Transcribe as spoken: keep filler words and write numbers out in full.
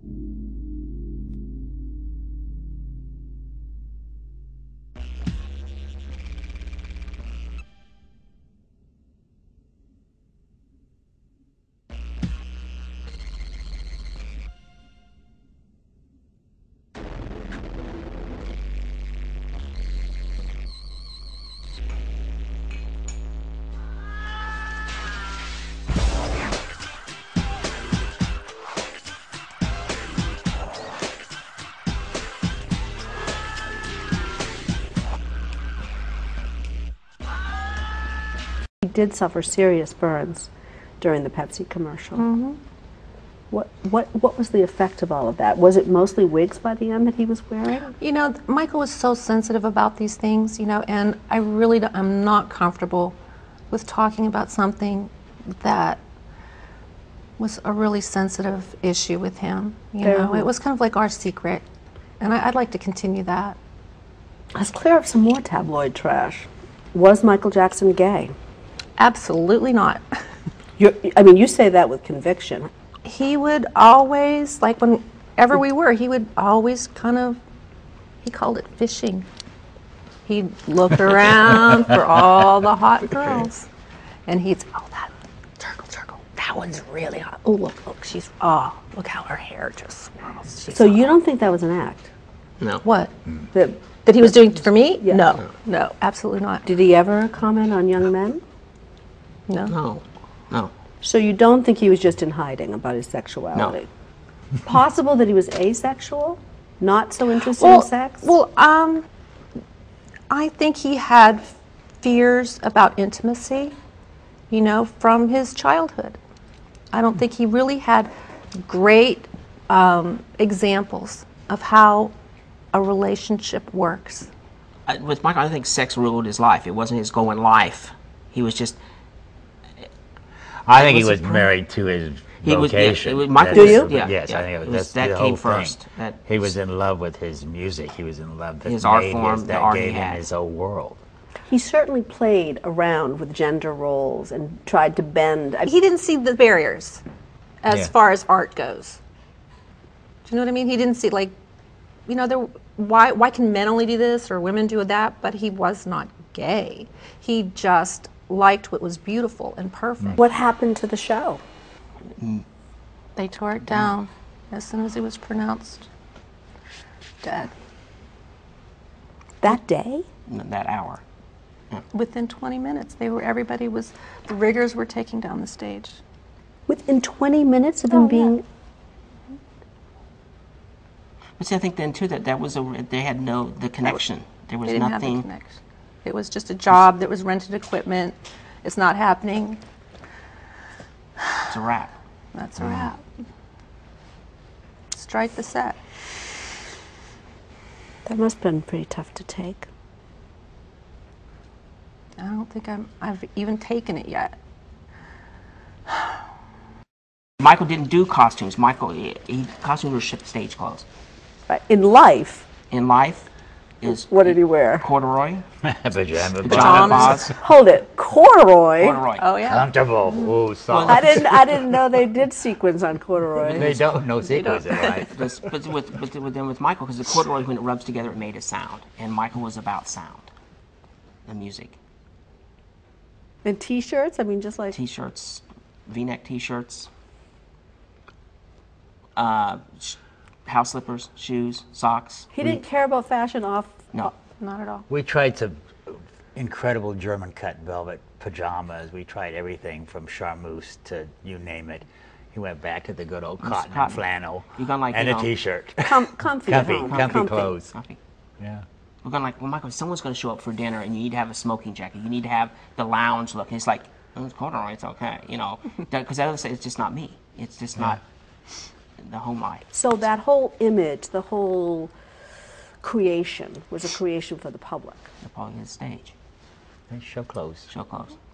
He did suffer serious burns during the Pepsi commercial. Mm-hmm. What, what, what was the effect of all of that? Was it mostly wigs by the end that he was wearing? You know, Michael was so sensitive about these things, you know, and I really don't, I'm not comfortable with talking about something that was a really sensitive issue with him. You Fair know, enough. it was kind of like our secret, and I, I'd like to continue that. Let's clear up some more tabloid trash. Was Michael Jackson gay? Absolutely not. You're, I mean, you say that with conviction. He would always, like whenever we were, he would always kind of, he called it fishing. He'd look around for all the hot girls. And he'd say, oh, that circle, circle, that one's really hot. Oh, look, look, she's, oh, look how her hair just swirls. She's So you hot. don't think that was an act? No. What? That, That he was doing for me? Yeah. No, no, absolutely not. did he ever comment on young men? No. No. No. So you don't think he was just in hiding about his sexuality? No. Possible that he was asexual? Not so interested Well, in sex? well, um, I think he had fears about intimacy, you know, from his childhood. I don't think he really had great um, examples of how a relationship works. Uh, with Michael, I think sex ruled his life. It wasn't his goal in life. He was just. I think he was was a pr- married to his He was- yeah, vocation. it was- Michael That's- was- yeah, yes, yeah. I think it was, It was- that's that the came whole first. thing. That he was was- in love with his music. He was in love that His made art his, form, the that art he gave him had. his own world. He certainly played around with gender roles and tried to bend. I- He didn't see the barriers as Yeah. far as art goes. Do you know what I mean? He didn't see, like, you know, there, why, why can men only do this or women do that? But he was not gay. He just liked what was beautiful and perfect. What happened to the show? They tore it down as soon as he was pronounced dead. That day? that hour. Within twenty minutes, they were. Everybody was. The riggers were taking down the stage. Within twenty minutes of him Oh, yeah. being... But see, I think then too that that was a they had no the connection. There was They didn't nothing. have the connection. It was just a job that was rented equipment. It's not happening. It's a wrap. That's a wrap. Strike the set. That must have been pretty tough to take. I don't think I'm, I've even taken it yet. Michael didn't do costumes. Michael, he, he, costumes were shipped stage clothes. Right. In life, In life, is what did he wear? corduroy, Pajama pajama bottoms. bras, Hold it. Corduroy? corduroy. Oh yeah. Comfortable. Ooh, soft. I didn't, I didn't know they did sequins on corduroy. They don't know sequence in life. This- but with, with, with then with Michael, because the corduroy when it rubs together, it made a sound, and Michael was about sound, the music, And t-shirts? I mean, just like... t-shirts, V-neck t-shirts, uh, sh- house slippers, shoes, socks. He didn't care about fashion off... No. Not at all. We tried some incredible German cut velvet pajamas. We tried everything from charmeuse to you name it. He went back to the good old cotton, and cotton. flannel You gonna like, and you a know- t-shirt. Com comfy at comfy, home. comfy clothes. Coffee. Yeah. We're gonna like, well, Michael, if someone's gonna show up for dinner, and you need to have a smoking jacket. You need to have the lounge look. And it's like, oh, it's corduroy, it's okay, you know, because that was it's just not me. It's just not the home life. So that whole image, the whole creation, was a creation for the public. The probably his stage, Show clothes. show clothes.